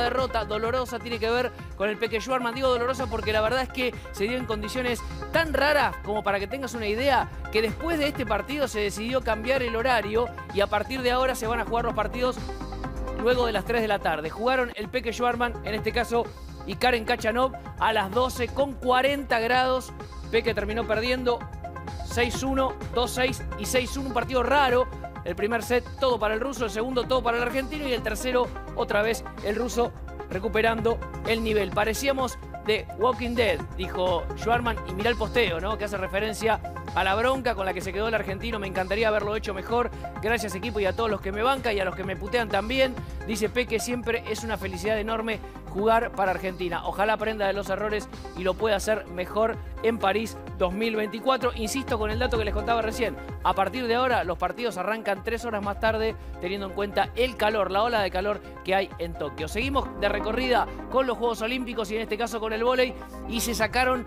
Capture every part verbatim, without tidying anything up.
derrota dolorosa tiene que ver con el Peque Schwarman. Digo dolorosa porque la verdad es que se dio en condiciones tan raras como para que tengas una idea, que después de este partido se decidió cambiar el horario y a partir de ahora se van a jugar los partidos luego de las tres de la tarde. Jugaron el Peque Schwarman, en este caso, y Karen Khachanov a las doce con cuarenta grados. Peque terminó perdiendo seis uno, dos seis y seis uno, un partido raro. El primer set todo para el ruso, el segundo todo para el argentino y el tercero otra vez el ruso recuperando el nivel. Parecíamos de Walking Dead, dijo Schwarman, y mirá el posteo, ¿no? Que hace referencia a la bronca con la que se quedó el argentino. Me encantaría haberlo hecho mejor. Gracias, equipo, y a todos los que me bancan y a los que me putean también. Dice Peque, siempre es una felicidad enorme jugar para Argentina. Ojalá aprenda de los errores y lo pueda hacer mejor en París dos mil veinticuatro. Insisto con el dato que les contaba recién. A partir de ahora los partidos arrancan tres horas más tarde, teniendo en cuenta el calor, la ola de calor que hay en Tokio. Seguimos de recorrida con los Juegos Olímpicos y en este caso con el vóley, y se sacaron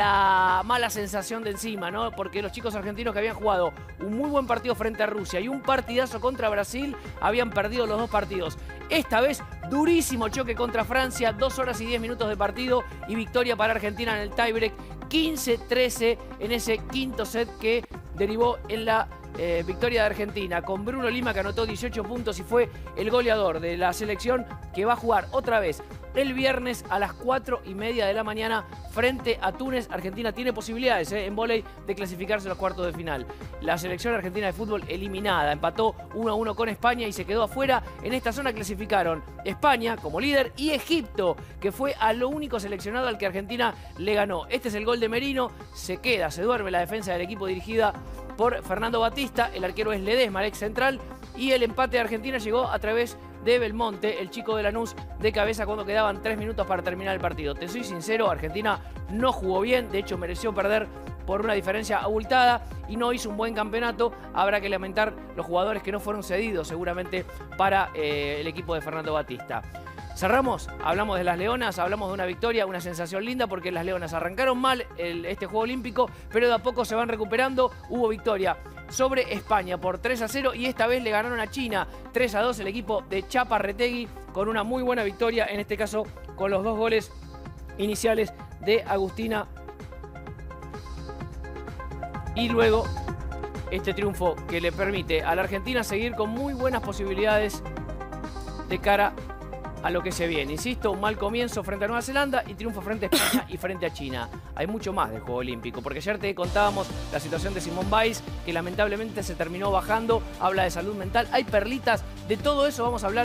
la mala sensación de encima, ¿no? Porque los chicos argentinos que habían jugado un muy buen partido frente a Rusia y un partidazo contra Brasil habían perdido los dos partidos. Esta vez, durísimo choque contra Francia, dos horas y diez minutos de partido y victoria para Argentina en el tiebreak, quince trece en ese quinto set que derivó en la eh, victoria de Argentina, con Bruno Lima, que anotó dieciocho puntos y fue el goleador de la selección, que va a jugar otra vez el viernes a las cuatro y media de la mañana frente a Túnez. Argentina tiene posibilidades eh, en vóley de clasificarse a los cuartos de final. La selección argentina de fútbol eliminada, empató uno a uno con España y se quedó afuera. En esta zona clasificaron España como líder y Egipto, que fue a lo único seleccionado al que Argentina le ganó. Este es el gol de Merino, se queda, se duerme la defensa del equipo dirigida por Fernando Batista, el arquero es Ledesma, el ex central, y el empate de Argentina llegó a través de Belmonte, el chico de Lanús, de cabeza cuando quedaban tres minutos para terminar el partido. Te soy sincero, Argentina no jugó bien, de hecho mereció perder por una diferencia abultada y no hizo un buen campeonato. Habrá que lamentar los jugadores que no fueron cedidos seguramente para eh, el equipo de Fernando Batista. Cerramos, hablamos de las Leonas, hablamos de una victoria, una sensación linda porque las Leonas arrancaron mal el, este Juego Olímpico, pero de a poco se van recuperando. Hubo victoria sobre España por tres a cero y esta vez le ganaron a China tres a dos el equipo de Chaparretegui, con una muy buena victoria, en este caso con los dos goles iniciales de Agustina. Y luego este triunfo que le permite a la Argentina seguir con muy buenas posibilidades de cara a lo que se viene. Insisto, un mal comienzo frente a Nueva Zelanda y triunfo frente a España y frente a China. Hay mucho más del Juego Olímpico, porque ayer te contábamos la situación de Simone Biles, que lamentablemente se terminó bajando, habla de salud mental, hay perlitas, de todo eso vamos a hablar.